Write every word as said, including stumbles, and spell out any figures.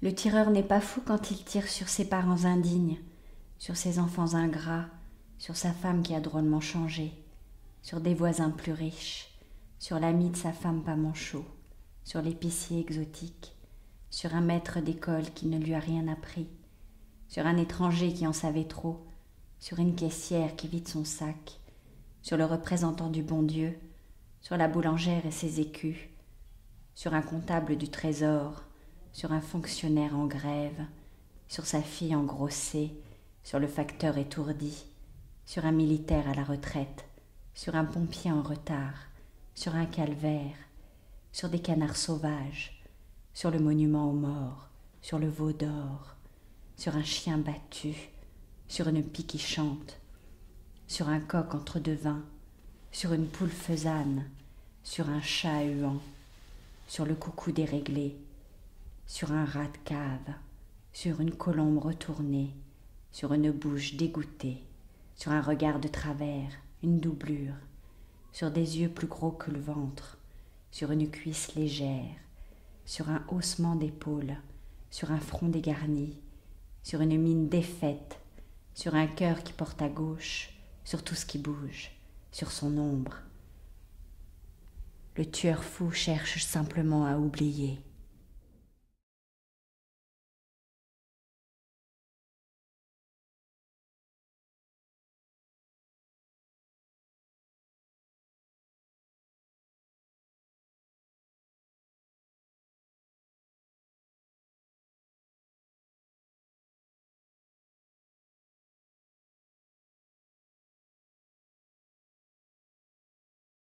Le tireur n'est pas fou quand il tire sur ses parents indignes, sur ses enfants ingrats, sur sa femme qui a drôlement changé, sur des voisins plus riches, sur l'ami de sa femme pas manchot, sur l'épicier exotique, sur un maître d'école qui ne lui a rien appris, sur un étranger qui en savait trop, sur une caissière qui vide son sac, sur le représentant du bon Dieu, sur la boulangère et ses écus, sur un comptable du trésor, sur un fonctionnaire en grève, sur sa fille engrossée, sur le facteur étourdi, sur un militaire à la retraite, sur un pompier en retard, sur un calvaire, sur des canards sauvages, sur le monument aux morts, sur le veau d'or, sur un chien battu, sur une pie qui chante, sur un coq entre deux vins, sur une poule faisane, sur un chat huant, sur le coucou déréglé, sur un rat de cave, sur une colombe retournée, sur une bouche dégoûtée, sur un regard de travers, une doublure, sur des yeux plus gros que le ventre, sur une cuisse légère, sur un haussement d'épaules, sur un front dégarni, sur une mine défaite, sur un cœur qui porte à gauche, sur tout ce qui bouge, sur son ombre. Le tueur fou cherche simplement à oublier.